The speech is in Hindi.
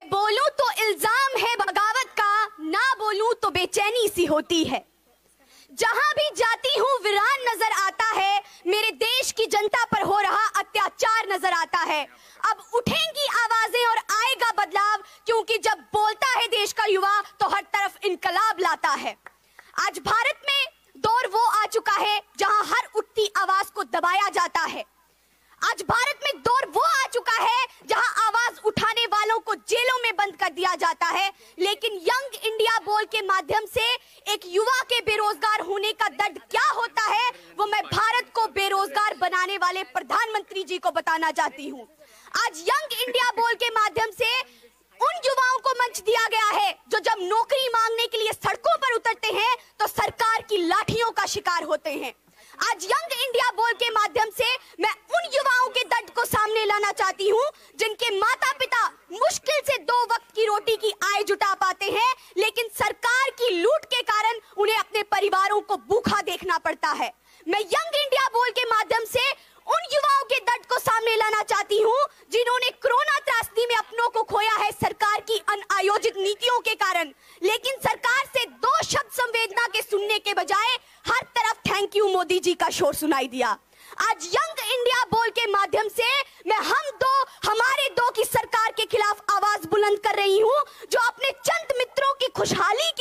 बोलूं तो इल्जाम है बगावत का, ना बोलूं तो बेचैनी सी होती है। जहां भी जाती हूं वीरान नजर आता है, मेरे देश की जनता पर हो रहा अत्याचार नजर आता है। अब उठेंगी आवाजें और आएगा बदलाव, क्योंकि जब बोलता है देश का युवा तो हर तरफ इनकलाब लाता है। आज भारत में दौर वो आ चुका है जहां हर उठती आवाज को दबाया जाता है। आज भारत में दौर वो आ चुका है जहां आवाज उठाने वालों को जेलों में बंद कर दिया जाता है। लेकिन यंग इंडिया बोल के माध्यम से एक युवा के बेरोजगार होने का दर्द क्या होता है, वो मैं भारत को बेरोजगार बनाने वाले प्रधानमंत्री जी को बताना चाहती हूँ। आज यंग इंडिया बोल के माध्यम से उन युवाओं को मंच दिया गया है जो जब नौकरी मांगने के लिए सड़कों पर उतरते हैं तो सरकार की लाठियों का शिकार होते हैं। आज यंग इंडिया बोल के माध्यम से मैं उन युवाओं के दर्द को सामने लाना चाहती हूं जिनके माता पिता मुश्किल से 2 वक्त की रोटी की आय जुटा पाते हैं, लेकिन सरकार की लूट के कारण उन्हें अपने परिवारों को भूखा देखना पड़ता है। मैं यंग इंडिया बोल के माध्यम से उन युवाओं के दर्द को सामने लाना चाहती हूं जिन्होंने कोरोना त्रासदी में अपनों को खोया है सरकार की अनायोजित नीतियों के कारण। लेकिन सरकार से 2 शब्द संवेदना के सुनने के बजाय हर तरफ थैंक यू मोदी जी का शोर सुनाई दिया। आज यंग इंडिया बोल के माध्यम से मैं हमारे दो की सरकार के खिलाफ आवाज बुलंद कर रही हूं, जो अपने चंद मित्रों की खुशहाली